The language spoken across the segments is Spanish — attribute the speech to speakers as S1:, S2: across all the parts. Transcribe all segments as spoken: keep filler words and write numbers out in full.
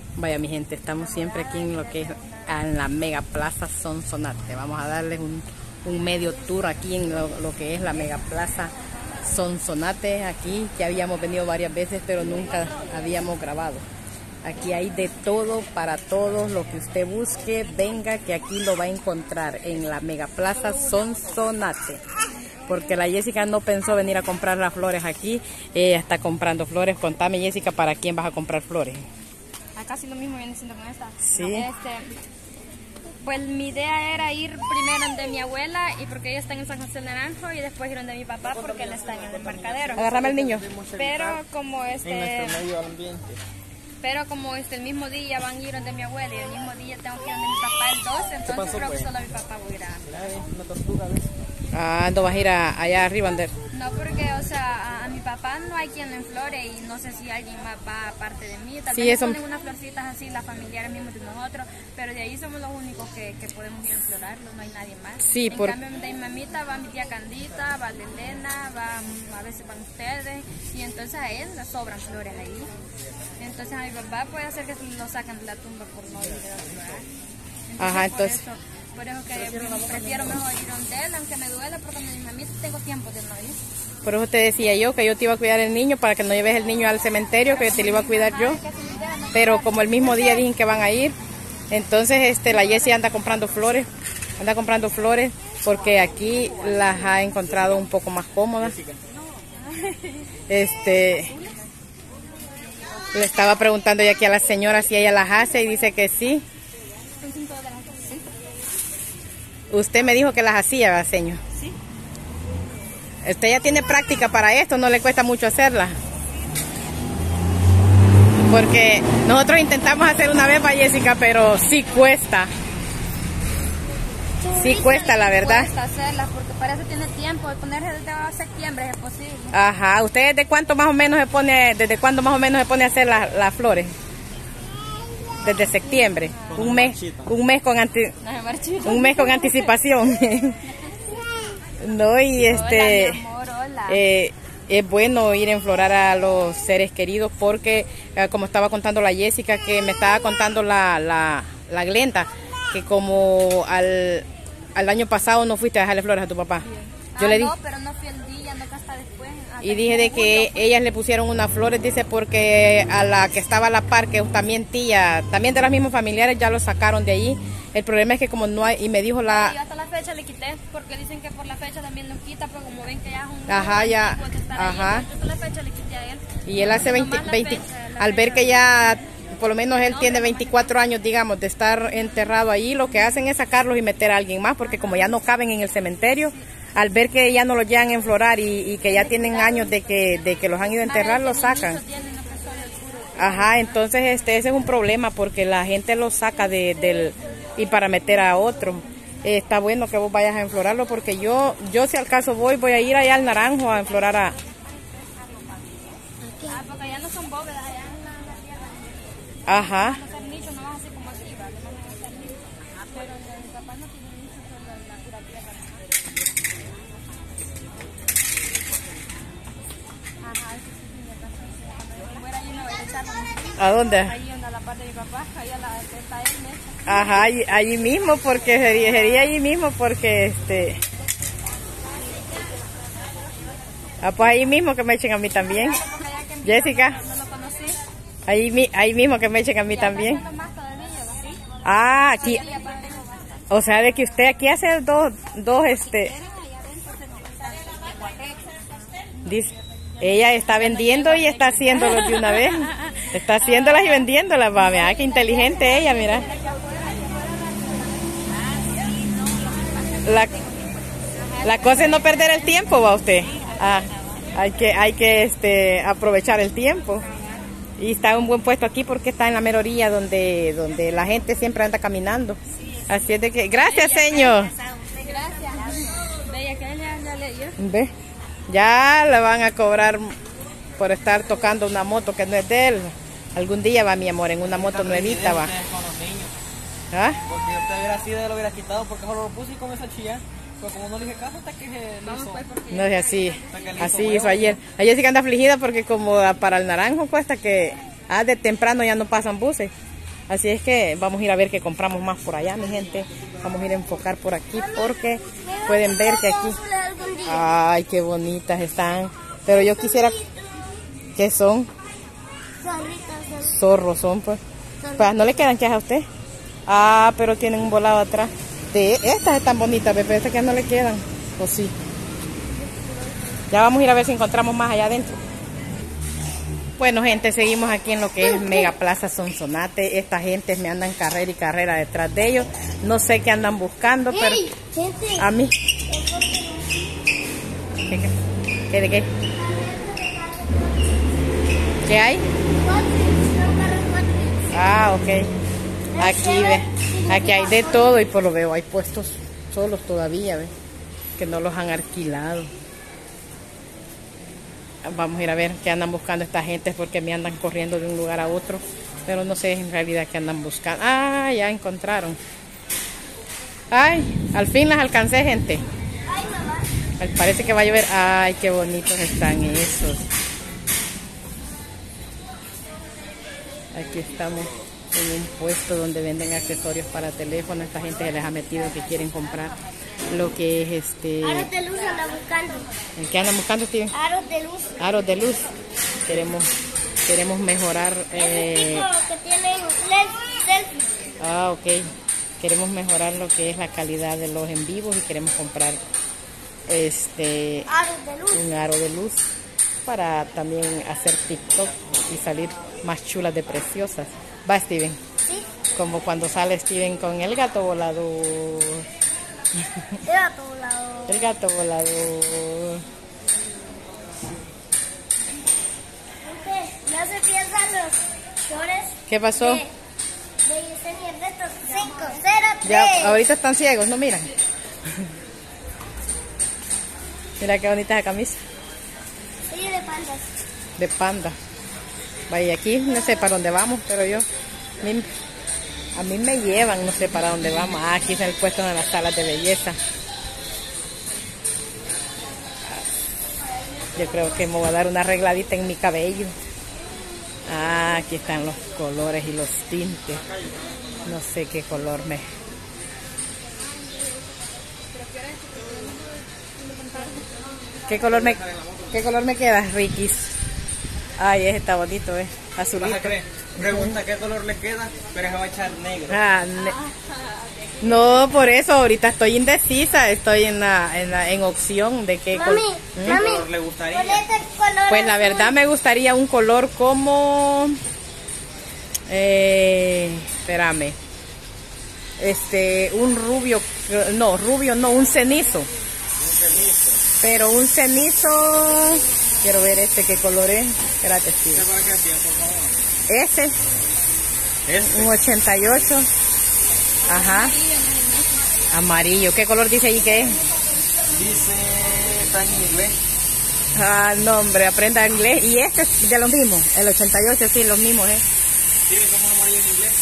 S1: Vaya mi gente, estamos siempre aquí en lo que es en la Mega Plaza Sonsonate. Vamos a darles un, un medio tour aquí en lo, lo que es la Mega Plaza Sonsonate. Aquí que habíamos venido varias veces, pero nunca habíamos grabado. Aquí hay de todo para todos, lo que usted busque, venga que aquí lo va a encontrar en la Mega Plaza Sonsonate. Porque la Jessica no pensó venir a comprar las flores aquí, ella está comprando flores. Contame, Jessica, ¿para quién vas a comprar flores?
S2: Casi lo mismo viene siendo con esta.
S1: Sí.
S2: Este, pues mi idea era ir primero donde mi abuela, y porque ella está en el San José del Naranjo, y después ir donde mi papá porque él está en el embarcadero.
S1: Agárrame al niño.
S2: Pero como este...
S3: En nuestro medio ambiente.
S2: Pero como este el mismo día van a ir donde mi abuela y el mismo día tengo que ir donde mi papá el doce, entonces
S3: pasó,
S2: creo
S3: pues?
S2: que solo a mi papá voy a ir a...
S3: Una tortuga, ¿ves?
S1: Ah, ¿no vas a ir a, allá arriba, Ander?
S2: No, porque, o sea, a, a mi papá no hay quien le enflore, y no sé si alguien más va aparte de mí. Tal
S1: Sí,
S2: vez
S1: eso...
S2: ponen unas florcitas así, las familiares mismos de nosotros, pero de ahí somos los únicos que, que podemos ir a enflorarlo, no hay nadie más.
S1: Sí,
S2: en
S1: por...
S2: cambio, de mi mamita va mi tía Candita, va Elena, va, a veces van ustedes, y entonces a él le sobran flores ahí. Entonces a mi papá puede hacer que lo sacan de la tumba por no ir a enflorar. Entonces,
S1: Ajá, entonces...
S2: Por eso, por eso que prefiero mejor ir donde él, aunque me duele, porque mi mamita tengo tiempo de no ir.
S1: Por eso te decía yo que yo te iba a cuidar el niño, para que no lleves el niño al cementerio, que te lo iba a cuidar yo. Pero como el mismo día dicen que van a ir, entonces este la Jessie anda comprando flores, anda comprando flores, porque aquí las ha encontrado un poco más cómodas. Este, le estaba preguntando ya aquí a la señora si ella las hace y dice que sí. Usted me dijo que las hacía, ¿verdad, señor?
S2: Sí.
S1: Usted ya tiene práctica para esto, no le cuesta mucho hacerlas. Porque nosotros intentamos hacer una vez para Jessica, pero sí cuesta. Sí cuesta, la verdad.
S2: Cuesta hacerlas, porque para eso tiene tiempo. Ponerse desde septiembre es posible.
S1: Ajá. ¿Usted desde cuánto más o menos se pone, desde cuándo más o menos se pone a hacer las, las flores? Desde septiembre, un mes, un mes con anti, un mes con anticipación. No, y este,
S2: hola, mi amor, hola.
S1: Eh, es bueno ir a enflorar a los seres queridos, porque eh, como estaba contando la Jessica, que me estaba contando la, la, la Glenda, que como al, al año pasado no fuiste a dejarle flores a tu papá. Yo
S2: ah,
S1: le di,
S2: no, pero no fui el día, no, hasta después. Hasta
S1: y dije de que ellas le pusieron unas flores, dice, porque a la que estaba a la par, que también tía, también de las mismas familiares, ya lo sacaron de allí. El problema es que como no hay, y me dijo la...
S2: Yo hasta la fecha le quité, porque dicen que por la fecha también lo quita, pero como ven que ya es un...
S1: Ajá, ya, ajá.
S2: Ahí, hasta la fecha le quité a él.
S1: Y él hace veinte,
S2: Nomás la
S1: veinte
S2: fecha, la
S1: al ver
S2: fecha.
S1: que ya, por lo menos él tiene veinticuatro años, digamos, de estar enterrado allí, lo que hacen es sacarlos y meter a alguien más, porque como ya no caben en el cementerio, al ver que ya no los llegan a enflorar y, y que ya tienen años de que, de que los han ido a enterrar, los sacan. Ajá, entonces este ese es un problema, porque la gente los saca de, del y para meter a otro. Eh, está bueno que vos vayas a enflorarlo, porque yo yo si al caso voy, voy a ir allá al Naranjo a enflorar a...
S2: Ah, porque allá no son bóvedas, allá en la, la tierra.
S1: Ajá.
S2: Van a ser nichos, no van a ser como aquí, ¿vale? Van a ser nichos. Pero el de mi papá no tiene nichos, solo en la pura tierra. Ajá, eso sí tiene razón. Cuando yo fuera allí me voy a echar la...
S1: ¿A dónde?
S2: Ahí en la parte de mi papá, ahí a la que está él, ¿no?
S1: Ajá, allí, allí mismo, porque sería, sería allí mismo, porque este... Ah, pues ahí mismo que me echen a mí también. Jessica,
S2: No lo conocí.
S1: ahí, mi- ahí mismo que me echen a mí también.
S2: Haciendo más todavía, ¿va?
S1: Ah, aquí,
S2: Y aparte tengo más.
S1: o sea, de que usted aquí hace dos, dos, este... Dice, ella está vendiendo y está haciéndolo de una vez. Está haciéndolas y vendiéndolas, va, mira, qué inteligente ella, mira. La, la cosa es no perder el tiempo, va usted. Ah, hay que, hay que este, aprovechar el tiempo. Y está en un buen puesto aquí porque está en la mera orilla donde, donde la gente siempre anda caminando. Así es de que, gracias, señor.
S2: Gracias. Bella, que le anda leyendo.
S1: Ve, ya le van a cobrar por estar tocando una moto que no es de él. Algún día va, mi amor, en una moto nuevita va.
S3: Con los niños.
S1: ¿Ah?
S3: Porque usted hubiera sido, lo hubiera quitado, porque solo lo puse y comenzó a chillar. Pero como no le dije caso, hasta que se le hizo.
S1: No es así, así hizo ayer. Ayer sí que anda afligida porque como para el Naranjo cuesta que ah, de temprano ya no pasan buses. Así es que vamos a ir a ver qué compramos más por allá, mi gente. Vamos a ir a enfocar por aquí porque pueden ver que aquí... Ay, qué bonitas están. Pero yo quisiera... ¿Qué son? Zorros son, pues. Pues no le quedan quejas a usted. Ah, pero tienen un volado atrás. De estas están bonitas, pero estas que no le quedan. ¿O sí? Ya vamos a ir a ver si encontramos más allá adentro. Bueno, gente, seguimos aquí en lo que es Mega Plaza Sonsonate. Esta gente me andan carrera y carrera detrás de ellos. No sé qué andan buscando, pero a mí... ¿Qué, qué? ¿Qué de qué? ¿Qué hay? Ah, ok. Aquí ve, aquí hay de todo y por lo veo hay puestos solos todavía, ve, que no los han alquilado. Vamos a ir a ver qué andan buscando esta gente porque me andan corriendo de un lugar a otro, pero no sé en realidad qué andan buscando. Ah, ya encontraron. Ay, al fin las alcancé, gente. Parece que va a llover. Ay, qué bonitos están esos. Aquí estamos en un puesto donde venden accesorios para teléfono. Esta gente se les ha metido que quieren comprar lo que es este...
S4: Aros de luz andan buscando.
S1: ¿En qué andan buscando, Steven?
S4: Aros de luz.
S1: Aros de luz. Queremos, queremos mejorar... Eh...
S4: que tienen L E D selfie.
S1: Ah, ok. Queremos mejorar lo que es la calidad de los en vivos y queremos comprar este
S4: Aros de luz.
S1: un aro de luz para también hacer TikTok y salir más chulas de preciosas. ¿Va, Steven?
S4: Sí.
S1: Como cuando sale Steven con el gato volador.
S4: El gato volador.
S1: El gato volador.
S4: No se pierdan los shorts.
S1: ¿Qué pasó?
S4: De, de Yesenia Retos cinco cero tres.
S1: Ya, ahorita están ciegos, no miran. Mira qué bonita esa camisa.
S4: Sí, de pandas.
S1: De panda. Vaya, aquí no sé para dónde vamos, pero yo... A mí, a mí me llevan, no sé para dónde vamos. Ah, aquí está el puesto de las salas de belleza. Yo creo que me voy a dar una arregladita en mi cabello. Ah, aquí están los colores y los tintes. No sé qué color me... ¿Qué color me, qué color me queda, Rikis? Ay, ese está bonito, eh. Azulito.
S3: Pregunta qué color le queda, pero se va a echar negro.
S1: Ah, ne no, por eso ahorita estoy indecisa. Estoy en la, en, la, en opción de qué
S4: Mami,
S1: color.
S3: ¿Qué
S4: mami,
S3: color le gustaría?
S4: ponete color
S1: Pues la verdad
S4: azul.
S1: me gustaría un color como... Eh, espérame. Este, un rubio, no, rubio no, un cenizo.
S3: Un cenizo.
S1: Pero un cenizo... Quiero ver este qué color es. Espérate, Steve.
S3: ¿Qué color que hacía, por favor?
S1: Ese,
S3: Este.
S1: un ochenta y ocho. Ajá. Amarillo. ¿Qué color dice ahí que es?
S3: Dice, está en inglés.
S1: Ah, no, hombre, aprenda inglés. Y este es de los mismos. El ochenta y ocho, sí, los mismos, ¿eh?
S3: ¿Tiene como amarillo en inglés?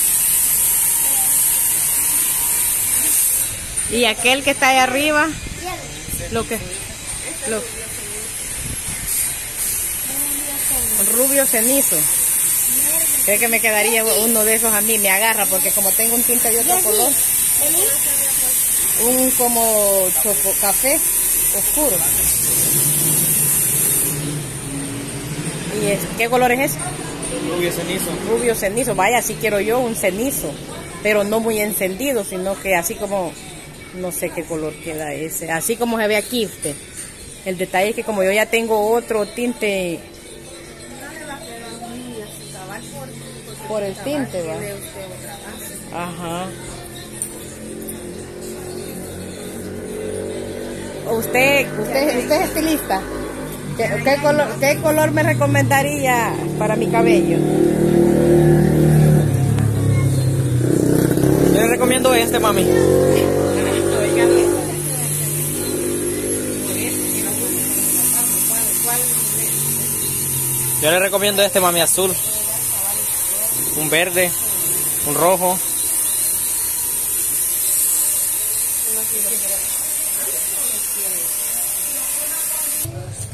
S1: Y aquel que está ahí arriba, lo que... Lo, rubio cenizo. Creo que me quedaría uno de esos a mí, me agarra, porque como tengo un tinte de otro color, un como choco café oscuro. ¿Y es, qué color es ese?
S3: Rubio cenizo.
S1: Rubio cenizo. Vaya, así quiero yo, un cenizo, pero no muy encendido, sino que así como, no sé qué color queda ese, así como se ve aquí usted. El detalle es que como yo ya tengo otro tinte por el tinte, va. Ajá. Usted, usted, usted es estilista. ¿Qué, qué color, qué color me recomendaría para mi cabello?
S3: Yo le recomiendo este, mami. Yo le recomiendo este, mami, azul. Un verde, un rojo.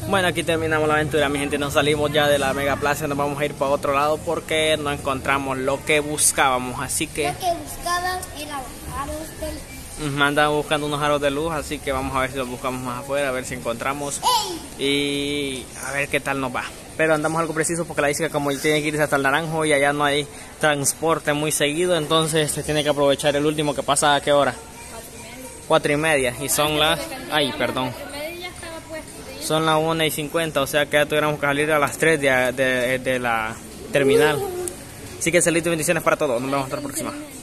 S3: Bueno, aquí terminamos la aventura, mi gente. Nos salimos ya de la Mega Plaza, nos vamos a ir para otro lado porque no encontramos lo que buscábamos. Así que
S4: Lo que buscaban era aros del...
S3: nos andan buscando unos aros de luz, así que vamos a ver si los buscamos más afuera, a ver si encontramos y a ver qué tal nos va. Pero andamos algo preciso porque la disca como tiene que irse hasta el Naranjo y allá no hay transporte muy seguido, entonces se tiene que aprovechar el último que pasa a qué hora. Cuatro y media y son las... Ay, perdón. Son las una y cincuenta, o sea que ya tuviéramos que salir a las tres de, de, de la terminal. Así que saludos y bendiciones para todos. Nos vemos hasta la próxima.